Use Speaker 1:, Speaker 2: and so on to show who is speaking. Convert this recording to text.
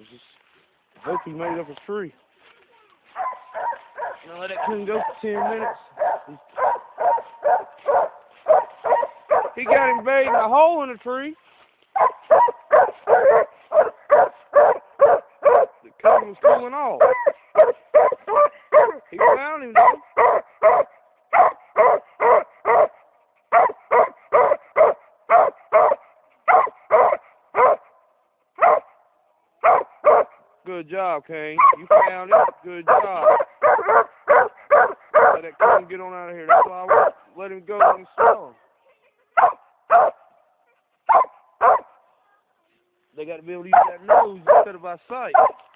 Speaker 1: I hope he made up a tree. Now let that coon go for 10 minutes. He got him baited in a hole in a tree. The coon was cooling off. He found him though. Good job, Kane. You found it. Good job. Let that coon get on out of here. That's why I won't let him go and smell him. They got to be able to use that nose instead of by sight.